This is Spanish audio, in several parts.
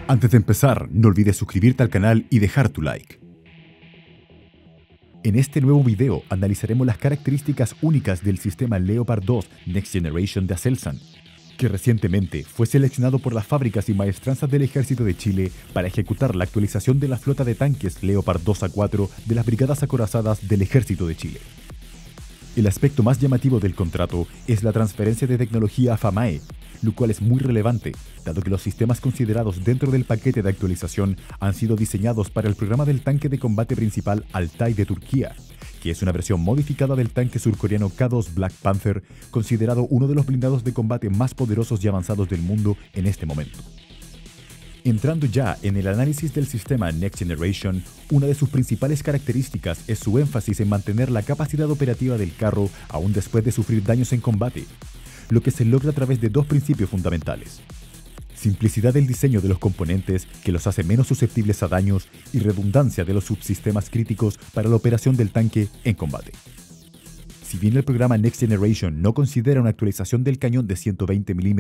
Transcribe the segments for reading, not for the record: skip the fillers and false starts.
Antes de empezar, no olvides suscribirte al canal y dejar tu like. En este nuevo video analizaremos las características únicas del sistema Leopard 2 Next Generation de Aselsan, que recientemente fue seleccionado por las fábricas y maestranzas del Ejército de Chile para ejecutar la actualización de la flota de tanques Leopard 2A4 de las Brigadas Acorazadas del Ejército de Chile. El aspecto más llamativo del contrato es la transferencia de tecnología a FAMAE, lo cual es muy relevante, dado que los sistemas considerados dentro del paquete de actualización han sido diseñados para el programa del tanque de combate principal Altay de Turquía, que es una versión modificada del tanque surcoreano K2 Black Panther, considerado uno de los blindados de combate más poderosos y avanzados del mundo en este momento. Entrando ya en el análisis del sistema Next Generation, una de sus principales características es su énfasis en mantener la capacidad operativa del carro aún después de sufrir daños en combate, lo que se logra a través de dos principios fundamentales: simplicidad del diseño de los componentes, que los hace menos susceptibles a daños, y redundancia de los subsistemas críticos para la operación del tanque en combate. Si bien el programa Next Generation no considera una actualización del cañón de 120 mm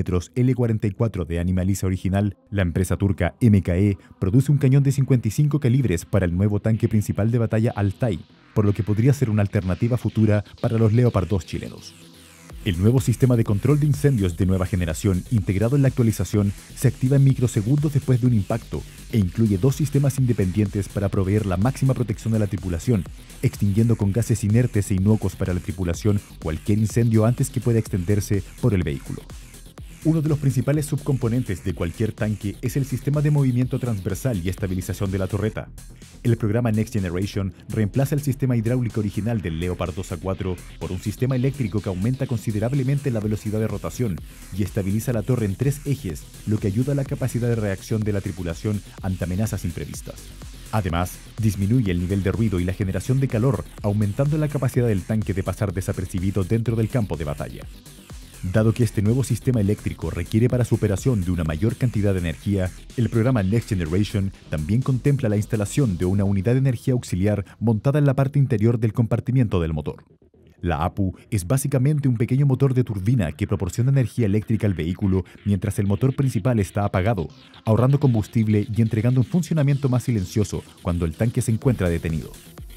L44 de Animalisa original, la empresa turca MKE produce un cañón de 55 calibres para el nuevo tanque principal de batalla Altay, por lo que podría ser una alternativa futura para los Leopard 2 chilenos. El nuevo sistema de control de incendios de nueva generación integrado en la actualización se activa en microsegundos después de un impacto e incluye dos sistemas independientes para proveer la máxima protección a la tripulación, extinguiendo con gases inertes e inocuos para la tripulación cualquier incendio antes que pueda extenderse por el vehículo. Uno de los principales subcomponentes de cualquier tanque es el sistema de movimiento transversal y estabilización de la torreta. El programa Next Generation reemplaza el sistema hidráulico original del Leopard 2A4 por un sistema eléctrico que aumenta considerablemente la velocidad de rotación y estabiliza la torre en 3 ejes, lo que ayuda a la capacidad de reacción de la tripulación ante amenazas imprevistas. Además, disminuye el nivel de ruido y la generación de calor, aumentando la capacidad del tanque de pasar desapercibido dentro del campo de batalla. Dado que este nuevo sistema eléctrico requiere para su operación de una mayor cantidad de energía, el programa Next Generation también contempla la instalación de una unidad de energía auxiliar montada en la parte interior del compartimiento del motor. La APU es básicamente un pequeño motor de turbina que proporciona energía eléctrica al vehículo mientras el motor principal está apagado, ahorrando combustible y entregando un funcionamiento más silencioso cuando el tanque se encuentra detenido.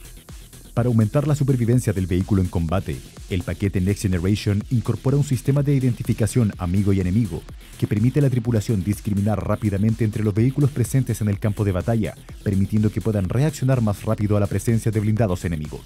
Para aumentar la supervivencia del vehículo en combate, el paquete Next Generation incorpora un sistema de identificación amigo y enemigo, que permite a la tripulación discriminar rápidamente entre los vehículos presentes en el campo de batalla, permitiendo que puedan reaccionar más rápido a la presencia de blindados enemigos.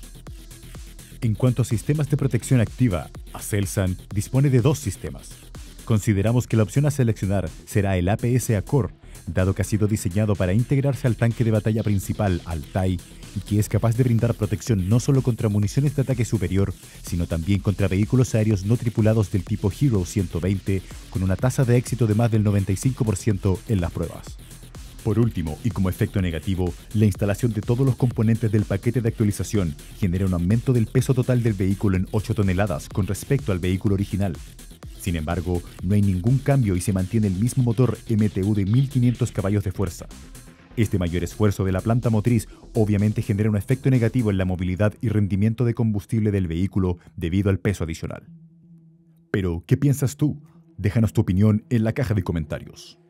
En cuanto a sistemas de protección activa, Aselsan dispone de dos sistemas. Consideramos que la opción a seleccionar será el APS Accord, dado que ha sido diseñado para integrarse al tanque de batalla principal Altay y que es capaz de brindar protección no solo contra municiones de ataque superior, sino también contra vehículos aéreos no tripulados del tipo Hero 120, con una tasa de éxito de más del 95% en las pruebas. Por último, y como efecto negativo, la instalación de todos los componentes del paquete de actualización genera un aumento del peso total del vehículo en 8 toneladas con respecto al vehículo original. Sin embargo, no hay ningún cambio y se mantiene el mismo motor MTU de 1500 caballos de fuerza. Este mayor esfuerzo de la planta motriz obviamente genera un efecto negativo en la movilidad y rendimiento de combustible del vehículo debido al peso adicional. Pero, ¿qué piensas tú? Déjanos tu opinión en la caja de comentarios.